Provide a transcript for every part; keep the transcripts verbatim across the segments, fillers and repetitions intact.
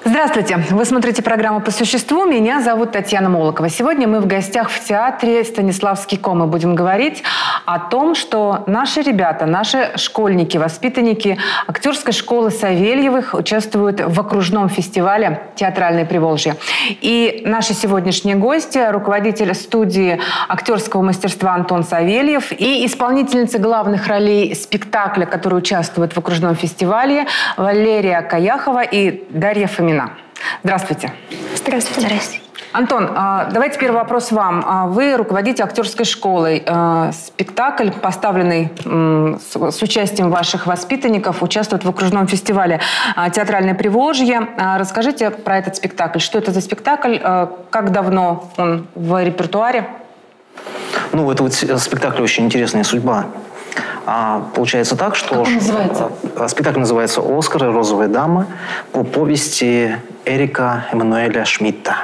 Здравствуйте! Вы смотрите программу «По существу». Меня зовут Татьяна Молокова. Сегодня мы в гостях в театре «Станиславский ком» и будем говорить о том, что наши ребята, наши школьники, воспитанники актерской школы Савельевых участвуют в окружном фестивале «Театральное Приволжье». И наши сегодняшние гости – руководитель студии актерского мастерства Антон Савельев и исполнительница главных ролей спектакля, которые участвуют в окружном фестивале, Валерия Каяхова и Дарья Фомина. Здравствуйте. Здравствуйте. Здравствуйте. Антон, давайте первый вопрос вам. Вы руководите актерской школой. Спектакль, поставленный с участием ваших воспитанников, участвует в окружном фестивале «Театральное Приволжье». Расскажите про этот спектакль. Что это за спектакль? Как давно он в репертуаре? Ну, это вот спектакль очень интересная судьба. А, получается так, что... Как он называется? Спектакль называется «Оскар и розовая дама» по повести Эрика Эммануэля Шмидта.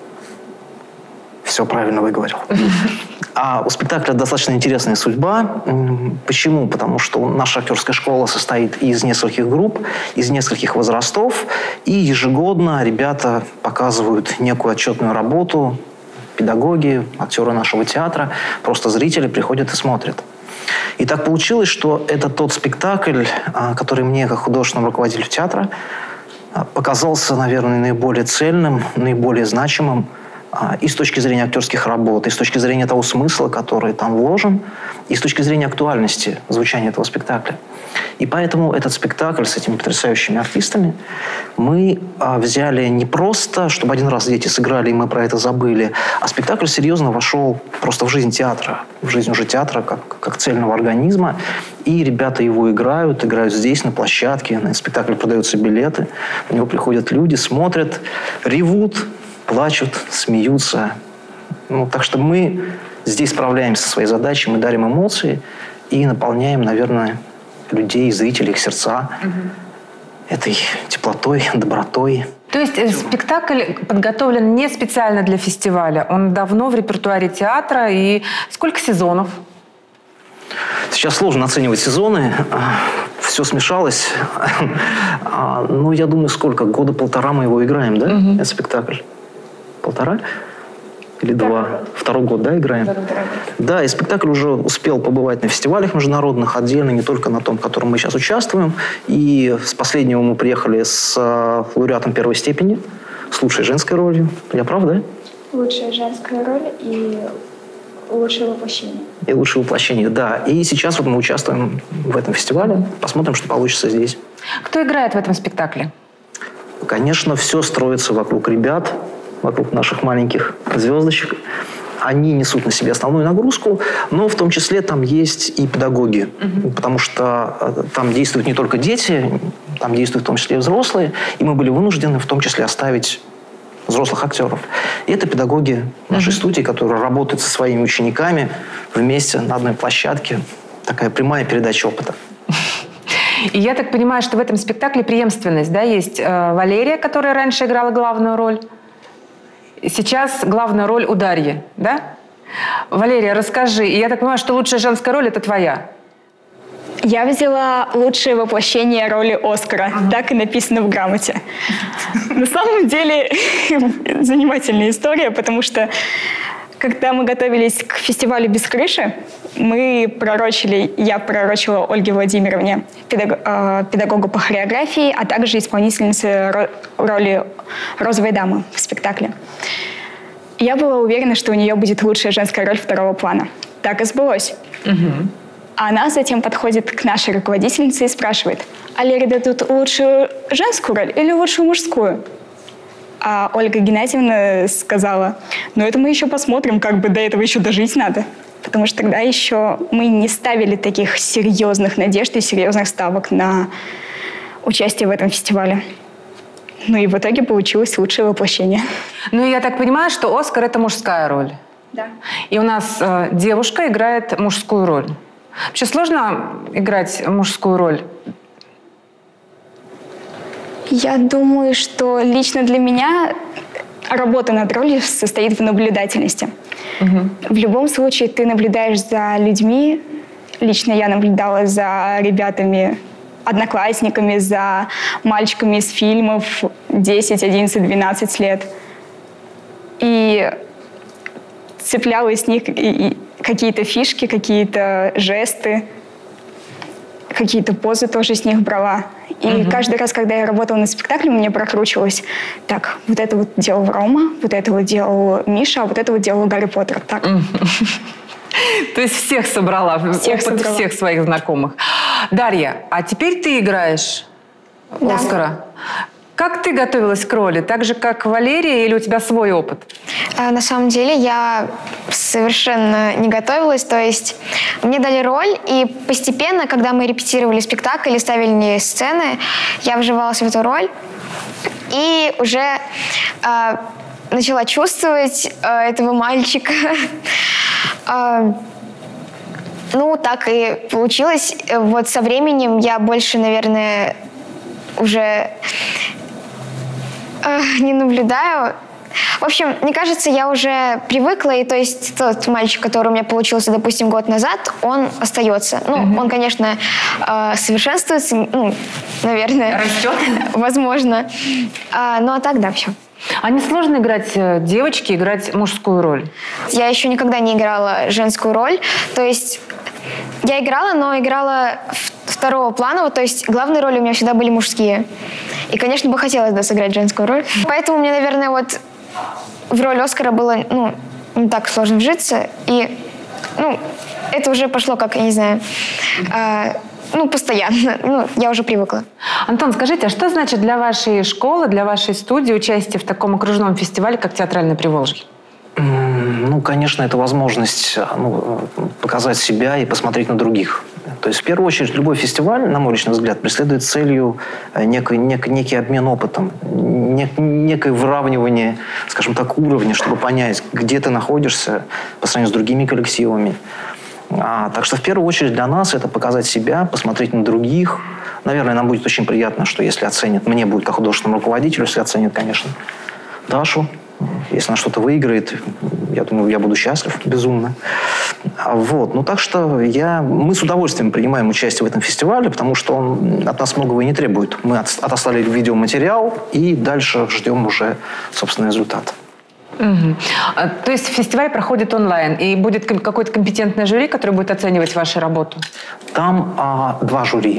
Все правильно выговорил. А у спектакля достаточно интересная судьба. Почему? Потому что наша актерская школа состоит из нескольких групп, из нескольких возрастов, и ежегодно ребята показывают некую отчетную работу, педагоги, актеры нашего театра, просто зрители приходят и смотрят. И так получилось, что это тот спектакль, который мне, как художественному руководителю театра, показался, наверное, наиболее цельным, наиболее значимым и с точки зрения актерских работ, и с точки зрения того смысла, который там вложен, и с точки зрения актуальности звучания этого спектакля. И поэтому этот спектакль с этими потрясающими артистами мы а, взяли не просто, чтобы один раз дети сыграли, и мы про это забыли, а спектакль серьезно вошел просто в жизнь театра, в жизнь уже театра как, как цельного организма. И ребята его играют, играют здесь, на площадке, на спектакль продаются билеты, на него приходят люди, смотрят, ревут, плачут, смеются. Ну, так что мы здесь справляемся со своей задачей, мы дарим эмоции и наполняем, наверное, людей, зрителей, их сердца угу. этой теплотой, добротой. То есть э, спектакль подготовлен не специально для фестиваля, он давно в репертуаре театра. И сколько сезонов? Сейчас сложно оценивать сезоны. Все смешалось. Ну, я думаю, сколько? Года полтора мы его играем, да? Угу. Это спектакль. Полтора? Или два? Второй, Второй год, да, играем? Второй, второй. Да, и спектакль уже успел побывать на фестивалях международных, отдельно, не только на том, в котором мы сейчас участвуем. И с последнего мы приехали с лауреатом первой степени, с лучшей женской ролью. Я прав, да? Лучшая женская роль и лучшее воплощение. И лучшее воплощение, да. И сейчас вот мы участвуем в этом фестивале. Посмотрим, что получится здесь. Кто играет в этом спектакле? Конечно, все строится вокруг ребят, вокруг наших маленьких звездочек. Они несут на себе основную нагрузку, но в том числе там есть и педагоги, угу. потому что там действуют не только дети, там действуют в том числе и взрослые, и мы были вынуждены в том числе оставить взрослых актеров. И это педагоги нашей угу. студии, которые работают со своими учениками вместе на одной площадке. Такая прямая передача опыта. И я так понимаю, что в этом спектакле преемственность, да, есть э, Валерия, которая раньше играла главную роль. Сейчас главная роль у Дарьи, да? Валерия, расскажи. И я так понимаю, что лучшая женская роль – это твоя. Я взяла лучшее воплощение роли Оскара. Ага. Так и написано в грамоте. На самом деле, занимательная история, потому что когда мы готовились к фестивалю «Без крыши», мы пророчили, я пророчила Ольге Владимировне, педаг, э, педагогу по хореографии, а также исполнительнице роли розовой дамы в спектакле. Я была уверена, что у нее будет лучшая женская роль второго плана. Так и сбылось. Угу. А она затем подходит к нашей руководительнице и спрашивает: а Лере дадут лучшую женскую роль или лучшую мужскую? А Ольга Геннадьевна сказала: ну это мы еще посмотрим, как бы до этого еще дожить надо. Потому что тогда еще мы не ставили таких серьезных надежд и серьезных ставок на участие в этом фестивале. Ну и в итоге получилось лучшее воплощение. Ну я так понимаю, что Оскар – это мужская роль. Да. И у нас э, девушка играет мужскую роль. Вообще сложно играть мужскую роль? Я думаю, что лично для меня работа над ролью состоит в наблюдательности. Угу. В любом случае ты наблюдаешь за людьми. Лично я наблюдала за ребятами одноклассниками, за мальчиками из фильмов десять, одиннадцать, двенадцать лет. И цепляла из них какие-то фишки, какие-то жесты, какие-то позы тоже с них брала. И угу. каждый раз, когда я работала над спектаклем, мне прокручивалось: так, вот это вот делал Рома, вот это вот делал Миша, а вот это вот делал Гарри Поттер. Так. То есть всех собрала, всех опыт собрала. Всех своих знакомых. Дарья, а теперь ты играешь да. Оскара. Как ты готовилась к роли? Так же, как Валерия, или у тебя свой опыт? А, на самом деле я совершенно не готовилась. То есть мне дали роль, и постепенно, когда мы репетировали спектакль и ставили сцены, я вживалась в эту роль. И уже э, начала чувствовать э, этого мальчика. э, ну, так и получилось. Вот со временем я больше, наверное, уже... не наблюдаю. В общем, мне кажется, я уже привыкла, и то есть тот мальчик, который у меня получился, допустим, год назад, он остается. Ну, mm-hmm. он, конечно, совершенствуется, ну, наверное. Растет? Возможно. А, ну, а так, да, все. А не сложно играть девочке, играть мужскую роль? Я еще никогда не играла женскую роль. То есть я играла, но играла второго плана, то есть главные роли у меня всегда были мужские. И, конечно, бы хотелось да, сыграть женскую роль. Поэтому мне, наверное, вот в роль Оскара было ну, не так сложно вжиться. И ну, это уже пошло, как, я не знаю, э, ну, постоянно. Ну, я уже привыкла. Антон, скажите, а что значит для вашей школы, для вашей студии участие в таком окружном фестивале, как «Театральное Приволжье»? Ну, конечно, это возможность ну, показать себя и посмотреть на других. То есть, в первую очередь, любой фестиваль, на мой личный взгляд, преследует целью некий, некий, некий обмен опытом, нек, некое выравнивание, скажем так, уровня, чтобы понять, где ты находишься по сравнению с другими коллективами. А, так что, в первую очередь, для нас это показать себя, посмотреть на других. Наверное, нам будет очень приятно, что если оценят, мне будет как художественному руководителю, если оценят, конечно, Дашу. Если она что-то выиграет, я думаю, я буду счастлив безумно. Вот. Ну, так что я, мы с удовольствием принимаем участие в этом фестивале, потому что он от нас многого и не требует. Мы отослали видеоматериал и дальше ждем уже, собственно, результат. Угу. То есть фестиваль проходит онлайн, и будет какое-то компетентное жюри, которое будет оценивать вашу работу? Там а, два жюри.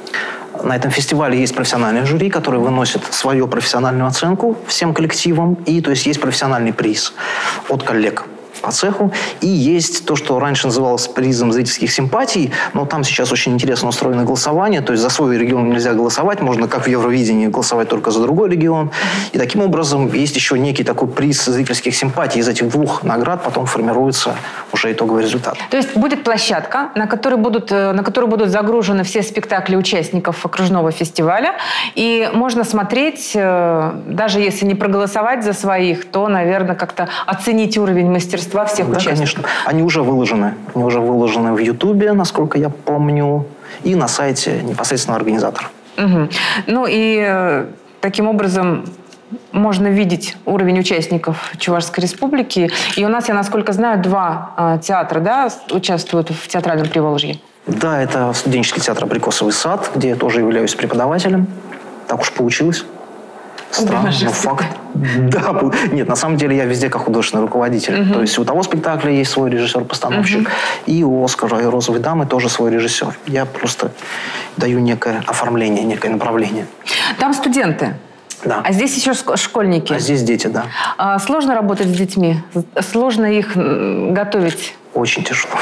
На этом фестивале есть профессиональное жюри, которое выносит свою профессиональную оценку всем коллективам. И то есть есть профессиональный приз от коллег по цеху. И есть то, что раньше называлось призом зрительских симпатий, но там сейчас очень интересно устроено голосование. То есть за свой регион нельзя голосовать, можно, как в Евровидении, голосовать только за другой регион. И таким образом есть еще некий такой приз зрительских симпатий. Из этих двух наград потом формируется уже итоговый результат. То есть будет площадка, на которой будут, на которую будут загружены все спектакли участников окружного фестиваля. И можно смотреть, даже если не проголосовать за своих, то, наверное, как-то оценить уровень мастерства всех да, участников. Конечно. Они уже выложены. Они уже выложены в Ютубе, насколько я помню, и на сайте непосредственно организатора. Угу. Ну и э, таким образом можно видеть уровень участников Чувашской республики. И у нас, я насколько знаю, два э, театра да, участвуют в «Театральном Приволжье». Да, это студенческий театр «Абрикосовый сад», где я тоже являюсь преподавателем. Так уж получилось. Странно, но факт. Да, нет, на самом деле я везде как художественный руководитель. Uh-huh. То есть у того спектакля есть свой режиссер-постановщик, uh-huh. и у «Оскара» и «Розовой дамы» тоже свой режиссер. Я просто даю некое оформление, некое направление. Там студенты. Да. А здесь еще школьники. А здесь дети, да. А сложно работать с детьми? Сложно их готовить? Очень тяжело.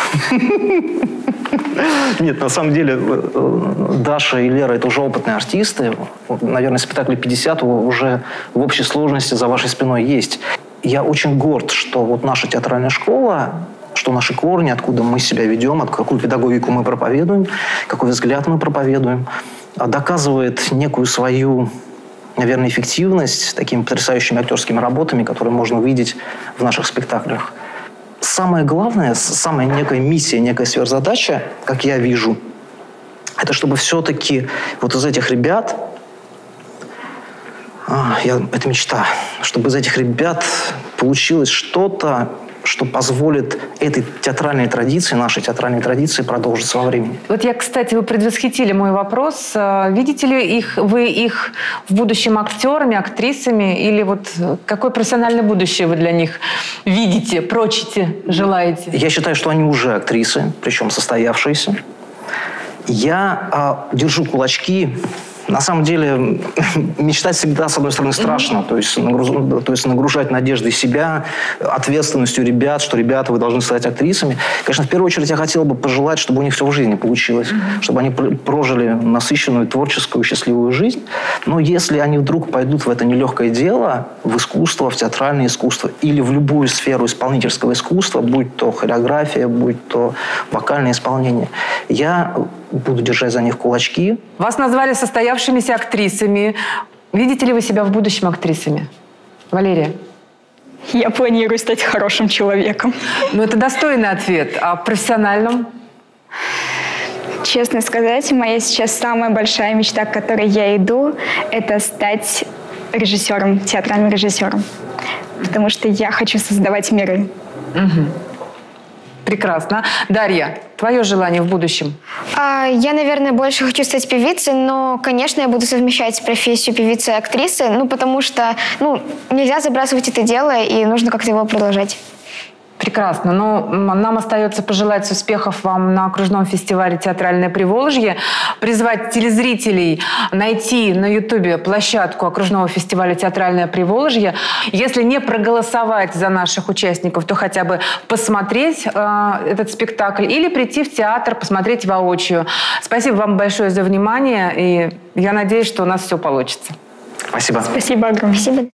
Нет, на самом деле Даша и Лера – это уже опытные артисты. Наверное, спектакли пятьдесят уже в общей сложности за вашей спиной есть. Я очень горд, что вот наша театральная школа, что наши корни, откуда мы себя ведем, какую педагогику мы проповедуем, какой взгляд мы проповедуем, доказывает некую свою, наверное, эффективность такими потрясающими актерскими работами, которые можно увидеть в наших спектаклях. Самое главное, самая некая миссия, некая сверхзадача, как я вижу, это чтобы все-таки вот из этих ребят, а, я, это мечта, чтобы из этих ребят получилось что-то, что позволит этой театральной традиции, нашей театральной традиции продолжиться во времени. Вот я, кстати, вы предвосхитили мой вопрос. Видите ли их, вы их в будущем актерами, актрисами? Или вот какое профессиональное будущее вы для них видите, прочите, желаете? Я считаю, что они уже актрисы, причем состоявшиеся. Я э, держу кулачки. На самом деле, мечтать всегда, с одной стороны, страшно. То есть, нагруз... то есть нагружать надеждой себя, ответственностью ребят, что ребята, вы должны стать актрисами. Конечно, в первую очередь я хотел бы пожелать, чтобы у них все в жизни получилось. Mm-hmm. Чтобы они прожили насыщенную, творческую, счастливую жизнь. Но если они вдруг пойдут в это нелегкое дело, в искусство, в театральное искусство или в любую сферу исполнительского искусства, будь то хореография, будь то вокальное исполнение, я буду держать за них кулачки. Вас назвали состоявшимися актрисами. Видите ли вы себя в будущем актрисами? Валерия? Я планирую стать хорошим человеком. Ну, это достойный ответ. А в профессиональном? Честно сказать, моя сейчас самая большая мечта, к которой я иду, это стать режиссером, театральным режиссером. Потому что я хочу создавать миры. Угу. Прекрасно. Дарья, твое желание в будущем? А, я, наверное, больше хочу стать певицей, но, конечно, я буду совмещать профессию певицы и актрисы, ну, потому что, ну, нельзя забрасывать это дело, и нужно как-то его продолжать. Прекрасно. Ну, нам остается пожелать успехов вам на окружном фестивале «Театральное Приволжье», призвать телезрителей найти на Ютубе площадку окружного фестиваля «Театральное Приволжье». Если не проголосовать за наших участников, то хотя бы посмотреть э, этот спектакль или прийти в театр, посмотреть воочию. Спасибо вам большое за внимание, и я надеюсь, что у нас все получится. Спасибо. Спасибо огромное. Спасибо.